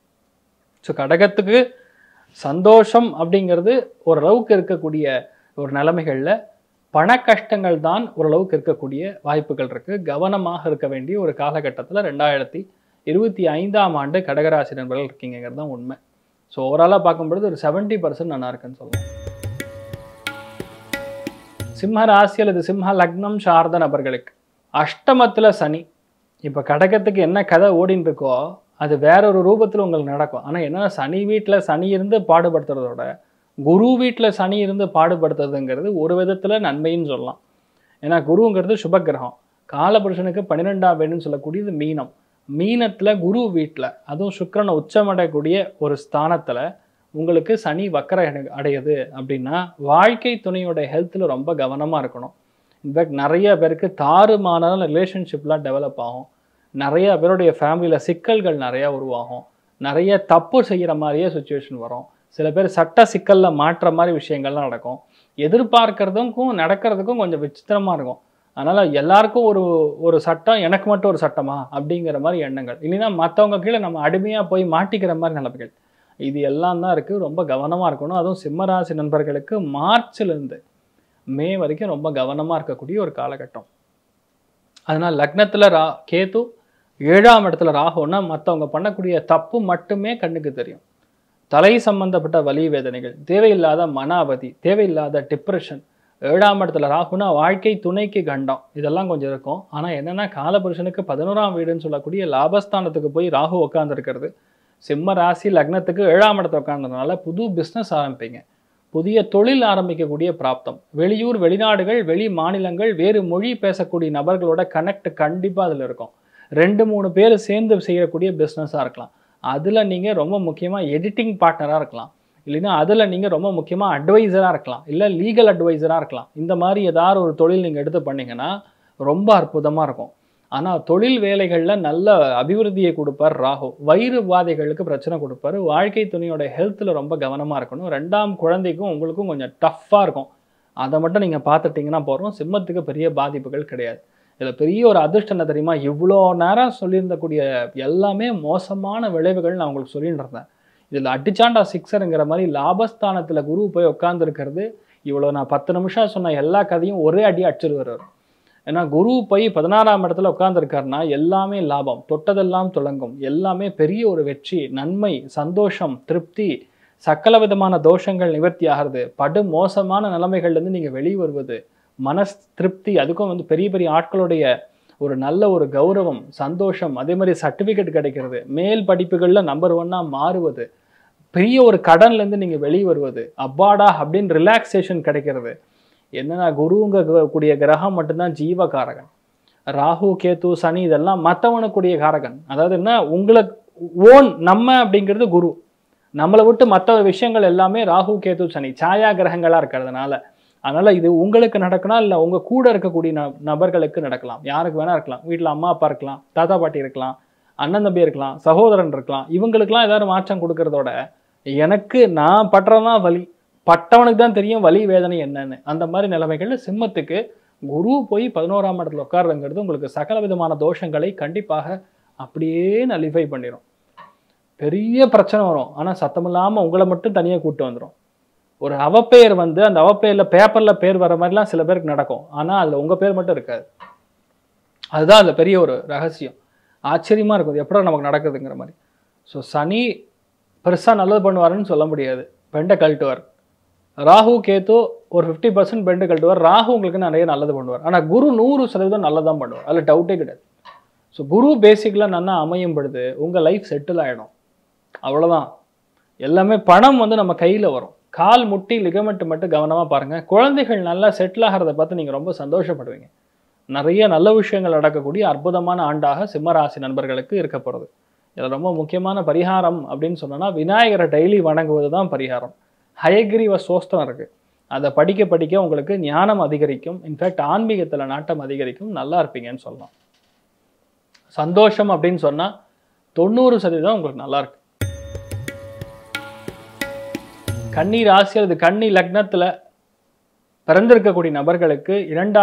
ஸோ கடகத்துக்கு சந்தோஷம் அப்படிங்கிறது ஓரளவுக்கு இருக்கக்கூடிய ஒரு நிலைமைகளில் பண கஷ்டங்கள் தான் ஓரளவுக்கு இருக்கக்கூடிய வாய்ப்புகள் இருக்குது. கவனமாக இருக்க வேண்டிய ஒரு காலகட்டத்தில் 2025ஆம் ஆண்டு கடகராசி நண்பர்கள் இருக்கீங்கிறது தான் உண்மை. ஸோ ஓவராலாக பார்க்கும்பொழுது ஒரு 70% நல்லா இருக்குன்னு சொல்லலாம். சிம்ம ராசி அல்லது சிம்ம லக்னம் சார்ந்த நபர்களுக்கு அஷ்டமத்தில் சனி. இப்போ கடகத்துக்கு என்ன கதை ஓடின்னு இருக்கோ அது வேற ஒரு ரூபத்தில் உங்களுக்கு நடக்கும். ஆனால் என்னன்னா சனி வீட்டில் சனி இருந்து பாடுபடுத்துறதோட குரு வீட்டில் சனி இருந்து பாடுபடுத்துறதுங்கிறது ஒரு விதத்தில் நன்மைன்னு சொல்லலாம். ஏன்னா குருங்கிறது சுபகிரகம், காலபுருஷனுக்கு 12ஆம் வீடுன்னு சொல்லக்கூடியது மீனம். மீனத்தில் குரு வீட்டில் அதுவும் சுக்கிரனை உச்சமடையக்கூடிய ஒரு ஸ்தானத்தில் உங்களுக்கு சனி வக்கர அடையுது அப்படின்னா வாழ்க்கை துணையோட ஹெல்த்தில் ரொம்ப கவனமாக இருக்கணும். இன்ஃபேக்ட் நிறைய பேருக்கு தாறுமாறான ரிலேஷன்ஷிப்லாம் டெவலப் ஆகும், நிறைய பேருடைய ஃபேமிலியில் சிக்கல்கள் நிறையா உருவாகும், நிறைய தப்பு செய்கிற மாதிரியே சுச்சுவேஷன் வரும், சில பேர் சட்ட சிக்கலில் மாற்ற மாதிரி விஷயங்கள்லாம் நடக்கும். எதிர்பார்க்கறதுக்கும் நடக்கிறதுக்கும் கொஞ்சம் விசித்திரமாக இருக்கும். அதனால் எல்லாருக்கும் ஒரு சட்டம், எனக்கு மட்டும் ஒரு சட்டமா அப்படிங்கிற மாதிரி எண்ணங்கள், இல்லைன்னா மற்றவங்க கீழே நம்ம அடிமையாக போய் மாட்டிக்கிற மாதிரி நிலைமைகள், இது எல்லாம் தான் இருக்குது. ரொம்ப கவனமாக இருக்கணும். அதுவும் சிம்மராசி நண்பர்களுக்கு மார்ச்லேருந்து மே வரைக்கும் ரொம்ப கவனமாக இருக்கக்கூடிய ஒரு காலகட்டம். அதனால் லக்னத்தில் கேது, 7ஆம் இடத்துல ராகுன்னா மற்றவங்க பண்ணக்கூடிய தப்பு மட்டுமே கண்ணுக்கு தெரியும். தலை சம்பந்தப்பட்ட வலி வேதனைகள், தேவையில்லாத மன அவதி, தேவையில்லாத டிப்ரெஷன். 7ஆம் இடத்துல ராகுனா வாழ்க்கை துணைக்கு கண்டம், இதெல்லாம் கொஞ்சம் இருக்கும். ஆனால் என்னென்னா காலபுருஷனுக்கு 11ஆம் வீடுன்னு சொல்லக்கூடிய லாபஸ்தானத்துக்கு போய் ராகு உட்காந்துருக்கிறது. சிம்ம ராசி லக்னத்துக்கு 7ஆம் இடத்துல உட்கார்ந்ததுனால புது பிஸ்னஸ் ஆரம்பிப்பீங்க, புதிய தொழில் ஆரம்பிக்கக்கூடிய பிராப்தம், வெளியூர் வெளிநாடுகள் வெளி மாநிலங்கள் வேறு மொழி பேசக்கூடிய நபர்களோட கனெக்ட் கண்டிப்பாக அதில் இருக்கும். 2-3 பேர் சேர்ந்து செய்யக்கூடிய பிஸ்னஸாக இருக்கலாம். அதில் நீங்கள் ரொம்ப முக்கியமாக எடிட்டிங் பார்ட்னராக இருக்கலாம், இல்லைன்னா அதில் நீங்கள் ரொம்ப முக்கியமாக அட்வைசராக இருக்கலாம், இல்லை லீகல் அட்வைசராக இருக்கலாம். இந்த மாதிரி ஏதாவது ஒரு தொழில் நீங்கள் எடுத்து பண்ணிங்கன்னா ரொம்ப அற்புதமாக இருக்கும். ஆனால் தொழில் வேலைகளில் நல்ல அபிவிருத்தியை கொடுப்பார் ராகு. வயிறு உபாதைகளுக்கு பிரச்சனை கொடுப்பார். வாழ்க்கை துணையோட ஹெல்த்தில் ரொம்ப கவனமாக இருக்கணும். 2ஆம் குழந்தைக்கும் உங்களுக்கும் கொஞ்சம் டஃப்பாக இருக்கும். அதை மட்டும் நீங்கள் பார்த்துட்டிங்கன்னா போகிறோம். சிம்மத்துக்கு பெரிய பாதிப்புகள் கிடையாது. இதில் பெரிய ஒரு அதிர்ஷ்டம் என்ன தெரியுமா, இவ்வளோ நேரம் சொல்லியிருந்தக்கூடிய எல்லாமே மோசமான விளைவுகள் நான் உங்களுக்கு சொல்லிட்டு இருந்தேன். இதில் அடிச்சாண்டா சிக்ஸருங்கிற மாதிரி லாபஸ்தானத்தில் குரு போய் உட்காந்துருக்கிறது. இவ்வளோ நான் 10 நிமிஷம் சொன்ன எல்லா கதையும் ஒரே அடி அடிச்சிருவார். ஏன்னா குரு போய் 16ஆம் இடத்துல உட்காந்துருக்காருன்னா எல்லாமே லாபம், தொட்டதெல்லாம் தொடங்கும், எல்லாமே பெரிய ஒரு வெற்றி, நன்மை, சந்தோஷம், திருப்தி, சகல விதமான தோஷங்கள் நிவர்த்தி ஆகிறது, படு மோசமான நிலைமைகள்லேருந்து நீங்கள் வெளியே வருவது, மனஸ் திருப்தி, அதுக்கும் வந்து பெரிய பெரிய ஆட்களுடைய ஒரு நல்ல ஒரு கௌரவம், சந்தோஷம், அதே மாதிரி சர்டிஃபிகேட் கிடைக்கிறது, மேல் படிப்புகளில் நம்பர் 1ஆக மாறுவது, பெரிய ஒரு கடன்லேருந்து நீங்கள் வெளியே வருவது, அப்பாடா அப்படின்னு ரிலாக்ஸேஷன் கிடைக்கிறது. என்னன்னா குருங்க கூடிய கிரகம் மட்டும்தான் ஜீவகாரகன். ராகு கேத்து சனி இதெல்லாம் மற்றவனுக்குரிய காரகன். அதாவது என்ன, உங்களுக்கு ஓன் நம்ம அப்படிங்கிறது குரு. நம்மளை விட்டு மற்ற விஷயங்கள் எல்லாமே ராகு கேத்து சனி சாயா கிரகங்களா இருக்கிறதுனால. அதனால இது உங்களுக்கு நடக்கலாம், இல்லை உங்க கூட இருக்கக்கூடிய நபர்களுக்கு நடக்கலாம். யாருக்கு வேணா இருக்கலாம். வீட்டில் அம்மா அப்பா இருக்கலாம், தாத்தா பாட்டி இருக்கலாம், அண்ணன் தம்பி இருக்கலாம், சகோதரன் இருக்கலாம். இவங்களுக்கெல்லாம் ஏதாவது மாற்றம் கொடுக்கறதோட எனக்கு நான் படுறதான் வலி, பட்டவனுக்கு தான் தெரியும் வலி வேதனை என்னன்னு. அந்த மாதிரி நிலைமைகள்ல சிம்மத்துக்கு குரு போய் 11ஆம் இடத்துல உட்காருங்கிறது உங்களுக்கு சகல விதமான தோஷங்களை கண்டிப்பாக அப்படியே நலிஃபை பண்ணிடும். பெரிய பிரச்சனை வரும், ஆனால் சத்தம் இல்லாமல் உங்களை மட்டும் தனியாக கூப்பிட்டு வந்துடும். ஒரு அவப்பெயர் வந்து அந்த அவப்பெயரில் பேப்பரில் பேர் வர மாதிரிலாம் சில பேருக்கு நடக்கும், ஆனால் அதில் உங்கள் பேர் மட்டும் இருக்காது. அதுதான் அதில் பெரிய ஒரு ரகசியம். ஆச்சரியமாக இருக்கும், எப்படா நமக்கு நடக்குதுங்கிற மாதிரி. ஸோ சனி பெருசாக நல்லது பண்ணுவாருன்னு சொல்ல முடியாது, பெண்டை கழட்டுவார். ராகு கேத்து ஒரு 50% பெண்டு கழட்டுவார். ராகு உங்களுக்கு நிறைய நல்லது பண்ணுவார். ஆனால் குரு 100% நல்லதான் பண்ணுவார், அதில் டவுட்டே கிடையாது. ஸோ குரு பேசிக்கலாக நல்லா அமையும் பொழுது உங்கள் லைஃப் செட்டில் ஆகிடும். அவ்வளோதான். எல்லாமே பணம் வந்து நம்ம கையில் வரும். கால் முட்டி லிகமெண்ட் மட்டும் கவனமாக பாருங்கள். குழந்தைகள் நல்லா செட்டில் ஆகிறத பார்த்து நீங்கள் ரொம்ப சந்தோஷப்படுவீங்க. நிறைய நல்ல விஷயங்கள் நடக்கக்கூடிய அற்புதமான ஆண்டாக சிம்மராசி நண்பர்களுக்கு இருக்க போகிறது. இதில் ரொம்ப முக்கியமான பரிகாரம் அப்படின்னு சொன்னோன்னா விநாயகரை டெய்லி வணங்குவது தான் பரிகாரம். ஹயக்ரீவ சோஸ்திரம் இருக்குது, அதை படிக்க படிக்க உங்களுக்கு ஞானம் அதிகரிக்கும். இன்ஃபேக்ட் ஆன்மீகத்தில் நாட்டம் அதிகரிக்கும், நல்லா இருப்பீங்கன்னு சொல்லலாம். சந்தோஷம் அப்படின்னு சொன்னால் 90% உங்களுக்கு நல்லா இருக்கு. கன்னி ராசி அல்லது கன்னி லக்னத்தில் பிறந்திருக்கக்கூடிய நபர்களுக்கு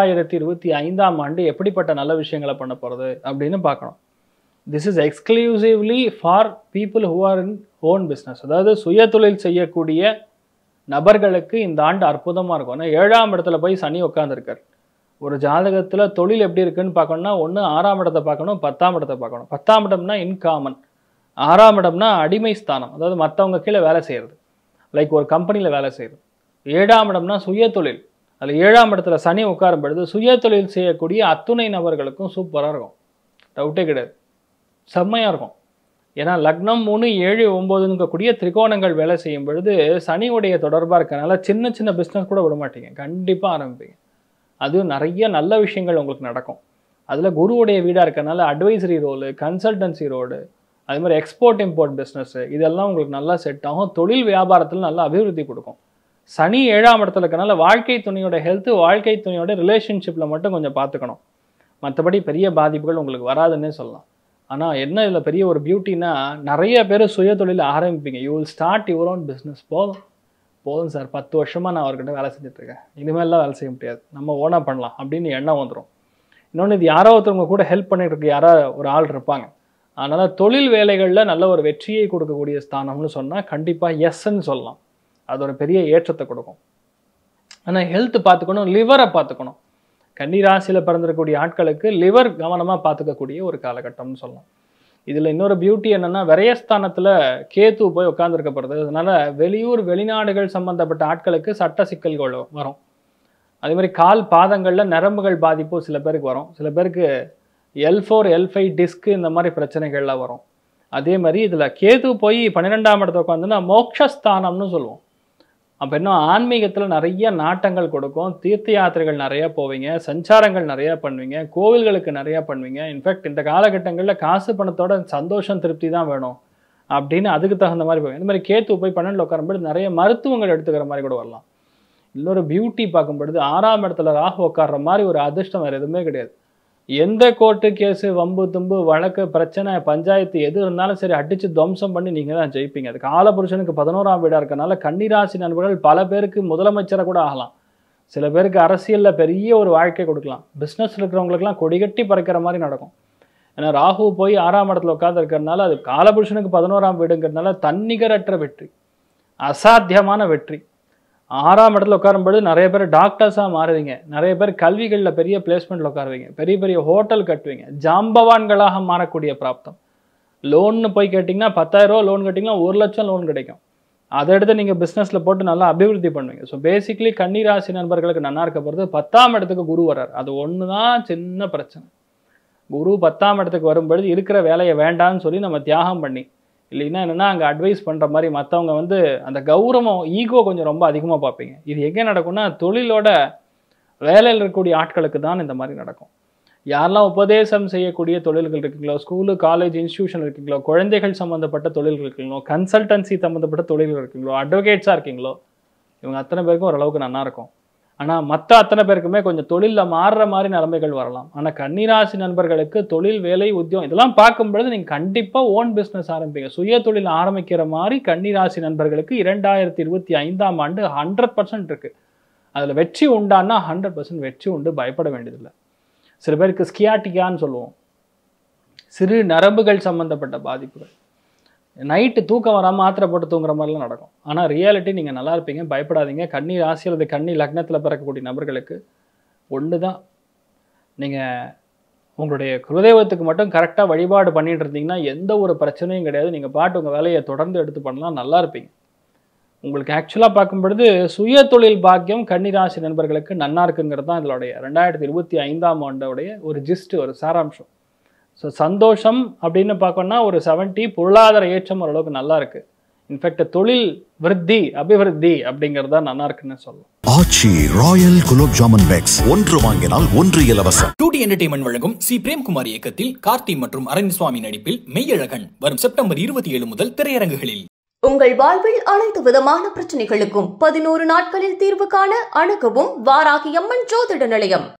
2025ஆம் ஆண்டு எப்படிப்பட்ட நல்ல விஷயங்களை பண்ண போகிறது அப்படின்னு பார்க்கணும். This is exclusively for people who are in own business. அதாவது சுய தொழில் செய்யக்கூடிய நபர்களுக்கு இந்த ஆண்டு அற்புதமாக இருக்கும். ஆனால் 7ஆம் இடத்துல போய் சனி உட்காந்துருக்கார். ஒரு ஜாதகத்தில் தொழில் எப்படி இருக்குன்னு பார்க்கணும்னா ஒன்று 6ஆம் இடத்தை பார்க்கணும், 10ஆம் இடத்தை பார்க்கணும். 10ஆம் இடம்னா இன்காமன், 6ஆம் இடம்னா அடிமை ஸ்தானம், அதாவது மற்றவங்க கீழே வேலை செய்கிறது, லைக் ஒரு கம்பெனியில் வேலை செய்கிறது. 7ஆம் இடம்னா சுய தொழில். அதில் 7ஆம் இடத்துல சனி உட்காரும் பொழுது சுய தொழில் செய்யக்கூடிய அத்துணை நபர்களுக்கும் சூப்பராக இருக்கும், டவுட்டே கிடையாது, செம்மையாக இருக்கும். ஏன்னா லக்னம் 3, 7, 9ங்கக்கூடிய திரிகோணங்கள் வேலை செய்யும் பொழுது சனியுடைய தொடர்பாக இருக்கனால சின்ன சின்ன பிஸ்னஸ் கூட விட மாட்டீங்க, கண்டிப்பாக ஆரம்பிப்பீங்க. அதுவும் நிறைய நல்ல விஷயங்கள் உங்களுக்கு நடக்கும். அதில் குருவுடைய வீடாக இருக்கனால அட்வைசரி ரோலு, கன்சல்டன்சி ரோடு, அது மாதிரி எக்ஸ்போர்ட் இம்போர்ட் பிஸ்னஸ்ஸு இதெல்லாம் உங்களுக்கு நல்லா செட் ஆகும். தொழில் வியாபாரத்தில் நல்லா அபிவிருத்தி கொடுக்கும். சனி 7ஆம் இடத்துல இருக்கனால வாழ்க்கை துணையோட ஹெல்த்து, வாழ்க்கை துணையோட ரிலேஷன்ஷிப்பில் மட்டும் கொஞ்சம் பார்த்துக்கணும். மற்றபடி பெரிய பாதிப்புகள் உங்களுக்கு வராதுன்னே சொல்லலாம். ஆனால் என்ன இதில் பெரிய ஒரு பியூட்டினா, நிறைய பேர் சுய தொழில் ஆரம்பிப்பீங்க. You will start your own business. போதும் சார், 10 வருஷமாக நான் அவர்கிட்ட வேலை செஞ்சுட்ருக்கேன், இனிமேலாம் வேலை செய்ய முடியாது, நம்ம ஓனாக பண்ணலாம் அப்படின்னு எண்ணம் வந்துடும். இன்னொன்று, இது யாரோ ஒருத்தவங்க கூட ஹெல்ப் பண்ணிட்டு இருக்கு யாரோ ஒரு ஆள் இருப்பாங்க. அதனால் தொழில் வேலைகளில் நல்ல ஒரு வெற்றியை கொடுக்கக்கூடிய ஸ்தானம்னு சொன்னால் கண்டிப்பாக எஸ்ன்னு சொல்லலாம். அது ஒரு பெரிய ஏற்றத்தை கொடுக்கும். ஆனால் ஹெல்த் பார்த்துக்கணும், லிவரை பார்த்துக்கணும். கன்னிராசியில் பிறந்திருக்கக்கூடிய ஆட்களுக்கு லிவர் கவனமாக பார்த்துக்கக்கூடிய ஒரு காலகட்டம்னு சொல்லலாம். இதில் இன்னொரு பியூட்டி என்னென்னா, விரயஸ்தானத்தில் கேத்து போய் உட்காந்துருக்கப்படுறது. அதனால் வெளியூர் வெளிநாடுகள் சம்மந்தப்பட்ட ஆட்களுக்கு சட்ட சிக்கல்கள் வரும். அதே மாதிரி கால் பாதங்களில் நரம்புகள் பாதிப்பு சில பேருக்கு வரும். சில பேருக்கு L4, L5 டிஸ்க்கு இந்த மாதிரி பிரச்சனைகள்லாம் வரும். அதே மாதிரி இதில் கேது போய் 12ஆம் இடத்துல உட்காந்துன்னா மோட்சஸ்தானம்னு சொல்லுவோம். அப்போ இன்னும் ஆன்மீகத்தில் நிறைய நாட்டங்கள் கொடுக்கும். தீர்த்த யாத்திரைகள் நிறையா போவீங்க, சஞ்சாரங்கள் நிறையா பண்ணுவீங்க, கோவில்களுக்கு நிறையா பண்ணுவீங்க. இன்ஃபேக்ட் இந்த காலகட்டங்களில் காசு பணத்தோட சந்தோஷம் திருப்தி தான் வேணும் அப்படின்னு அதுக்கு தகுந்த மாதிரி போவீங்க. இந்த மாதிரி கேத்து போய் 12 உட்காரும்போது நிறைய மருத்துவங்கள் எடுத்துக்கிற மாதிரி கூட வரலாம். இன்னொரு பியூட்டி பார்க்கும்பொழுது 6ஆம் இடத்துல ராகு உட்கார்ற மாதிரி ஒரு அதிர்ஷ்டம் வேறு எதுவுமே கிடையாது. எந்த கோர்ட்டு கேஸு, வம்பு தும்பு, வழக்கு, பிரச்சனை, பஞ்சாயத்து எது இருந்தாலும் சரி அடித்து துவம்சம் பண்ணி நீங்கள் தான் ஜெயிப்பீங்க. அது காலபுருஷனுக்கு 11ஆம் வீடாக இருக்கனால கன்னிராசி நண்பர்கள் பல பேருக்கு முதலமைச்சரை கூட ஆகலாம். சில பேருக்கு அரசியலில் பெரிய ஒரு வாழ்க்கை கொடுக்கலாம். பிஸ்னஸில் இருக்கிறவங்களுக்குலாம் கொடிகட்டி பறக்கிற மாதிரி நடக்கும். ஏன்னா ராகு போய் 6ஆம் இடத்துல உட்காந்து இருக்கிறதுனால அது காலபுருஷனுக்கு 11ஆம் வீடுங்கிறதுனால தன்னிகரற்ற வெற்றி, அசாத்தியமான வெற்றி. 6ஆம் இடத்துல உட்காரும்பொழுது நிறைய பேர் டாக்டர்ஸாக மாறுவீங்க, நிறைய பேர் கல்விகளில் பெரிய பிளேஸ்மெண்ட்டில் உட்காருவீங்க, பெரிய பெரிய ஹோட்டல் கட்டுவீங்க, ஜாம்பவான்களாக மாறக்கூடிய பிராப்தம். லோன்னு போய் கேட்டிங்கன்னா 10,000 ரூபா லோன் கேட்டிங்கன்னா 1 லட்சம் லோன் கிடைக்கும். அதை எடுத்து நீங்கள் பிஸ்னஸில் போட்டு நல்லா அபிவிருத்தி பண்ணுவீங்க. ஸோ பேசிக்லி கன்னிராசி நண்பர்களுக்கு நல்லா இருக்க போகிறது 10ஆம் இடத்துக்கு குரு வர்றார். அது ஒன்று தான் சின்ன பிரச்சனை. குரு 10ஆம் இடத்துக்கு வரும்பொழுது இருக்கிற வேலையை வேண்டான்னு சொல்லி நம்ம தியாகம் பண்ணி இல்லைன்னா என்னென்னா அங்கே அட்வைஸ் பண்ணுற மாதிரி மற்றவங்க வந்து அந்த கௌரவம் ஈகோ கொஞ்சம் ரொம்ப அதிகமாக பார்ப்பீங்க. இது எங்கே நடக்கும்னா தொழிலோட வேலையில் இருக்கக்கூடிய ஆட்களுக்கு தான் இந்த மாதிரி நடக்கும். யாரெல்லாம் உபதேசம் செய்யக்கூடிய தொழில்கள் இருக்குங்களோ, ஸ்கூலு காலேஜ் இன்ஸ்டியூஷன் இருக்குங்களோ, குழந்தைகள் சம்மந்தப்பட்ட தொழில்கள் இருக்குங்களோ, கன்சல்டன்சி சம்மந்தப்பட்ட தொழில்கள் இருக்குங்களோ, அட்வொகேட்ஸாக இருக்கீங்களோ, இவங்க அத்தனை பேருக்கும் ஓரளவுக்கு நல்லா இருக்கும். ஆனால் மற்ற அத்தனை பேருக்குமே கொஞ்சம் தொழிலில் மாறுற மாதிரி நிலைமைகள் வரலாம். ஆனால் கன்னிராசி நண்பர்களுக்கு தொழில், வேலை, உத்தியோகம் இதெல்லாம் பார்க்கும்பொழுது நீங்கள் கண்டிப்பாக ஓன் பிஸ்னஸ் ஆரம்பிங்க. சுய தொழில் ஆரம்பிக்கிற மாதிரி கன்னிராசி நண்பர்களுக்கு 2025ஆம் ஆண்டு 100% இருக்குது. அதில் வெற்றி உண்டான்னா 100% வெற்றி உண்டு, பயப்பட வேண்டியதில்லை. சில பேருக்கு ஸ்கியாட்டிக்கான்னு சொல்லுவோம், சிறு நரம்புகள் சம்மந்தப்பட்ட பாதிப்புகள், நைட்டு தூக்கம் வராமல் மாத்திரை போட்டு தூங்குற மாதிரிலாம் நடக்கும். ஆனால் ரியாலிட்டி நீங்கள் நல்லா இருப்பீங்க, பயப்படாதீங்க. கன்னி ராசி அல்லது கன்னி லக்னத்தில் பிறக்கக்கூடிய நபர்களுக்கு ஒன்று தான், நீங்கள் உங்களுடைய குலதெய்வத்துக்கு மட்டும் கரெக்டாக வழிபாடு பண்ணிட்டு இருந்தீங்கன்னா எந்த ஒரு பிரச்சனையும் கிடையாது. நீங்கள் பாட்டு உங்கள் வேலையை தொடர்ந்து எடுத்து பண்ணலாம், நல்லா இருப்பீங்க. உங்களுக்கு ஆக்சுவலாக பார்க்கும்பொழுது சுய தொழில் பாக்கியம் கன்னிராசி நண்பர்களுக்கு நன்னா இருக்குங்கிறது தான் இதனுடைய 2025ஆம் ஆண்டோடைய ஒரு ஜிஸ்ட், ஒரு சாராம்சம். ஸோ சந்தோஷம் அப்படின்னு பார்க்கணும்னா ஒரு 70, பொருளாதார ஏற்றம் ஓரளவுக்கு நல்லா இருக்கு. இன்ஃபேக்ட் தொழில் விருத்தி, அபிவிருத்தி அப்படிங்கிறது தான் நல்லா இருக்குன்னு சொல்லலாம். ஆச்சி ராயல் குலோப் ஜாமன் பேக்ஸ், ஒன்று வாங்கினால் ஒன்று இலவசம். 2D என்டர்டைன்மெண்ட் வழங்கும் சி பிரேம்குமார் இயக்கத்தில் கார்த்தி மற்றும் அரண்சுவாமி நடிப்பில் மெய்யழகன் வரும் செப்டம்பர் 27 முதல் திரையரங்குகளில். உங்கள் வாழ்வில் அனைத்து விதமான பிரச்சனைகளுக்கும் 11 நாட்களில் தீர்வு காண அணுகவும் வாராகி அம்மன் ஜோதிட நிலையம்.